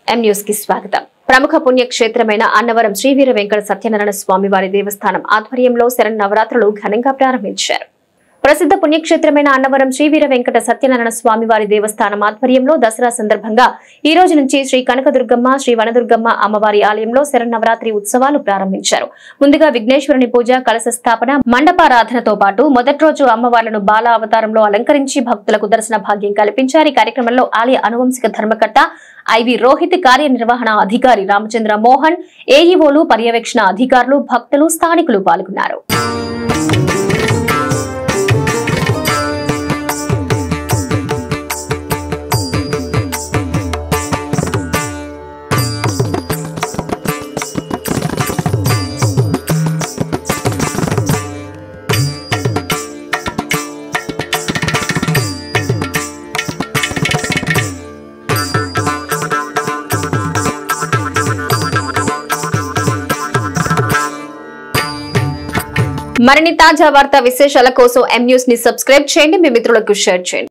M news కి స్వాగతం. ప్రముఖ పుణ్యక్షేత్రమైన అన్నవరం శ్రీ వీర వెంకట సత్యనారాయణ స్వామి వారి దేవస్థానం ఆధ్వర్యంలో శరన్నవరాత్రులు ఘనంగా ప్రారంభించారు. ప్రసిద్ధ పుణ్యక్షేత్రమైన అన్నవరం శ్రీ వీర వెంకట సత్యనారాయణ స్వామి వారి దేవస్థానం ఆధ్వర్యంలో దసరా సందర్భంగా ఈ రోజు నుంచి శ్రీ కనకదుర్గమ్మ, శ్రీ వనదుర్గమ్మ అమ్మవారి ఆలయంలో శరన్నవరాత్రి ఉత్సవాలు ప్రారంభించారు. ముందుగా విఘ్నేశ్వరుని పూజ, కలశ స్థాపన, మండపారాధనతో పాటు మొదటి రోజు అమ్మవార్లను బాల అవతారంలో అలంకరించి భక్తులకు దర్శన భాగ్యం కల్పించారు. ఈ కార్యక్రమంలో ఆలయ అనువంశిక ధర్మకర్త ఐవి రోహిత్, కార్యనిర్వహణ అధికారి రామచంద్ర మోహన్, ఏఈఓలు, పర్యవేక్షణ అధికారులు, భక్తులు, స్థానికులు పాల్గొన్నారు. మరిన్ని తాజా వార్తా విశేషాల కోసం ఎం న్యూస్ ని సబ్స్క్రైబ్ చేయండి, మీ మిత్రులకు షేర్ చేయండి.